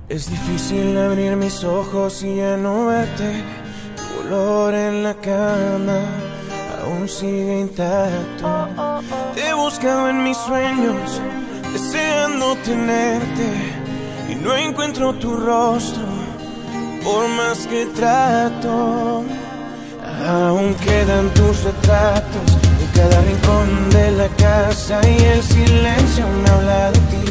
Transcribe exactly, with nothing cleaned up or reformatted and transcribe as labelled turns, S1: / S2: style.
S1: Es difícil abrir mis ojos y ya no verte. Tu olor en la cama aún sigue intacto. Te he buscado en mis sueños, deseando tenerte, y no encuentro tu rostro, por más que trato. Aún quedan tus retratos en cada rincón de la casa, y el silencio me habla de ti.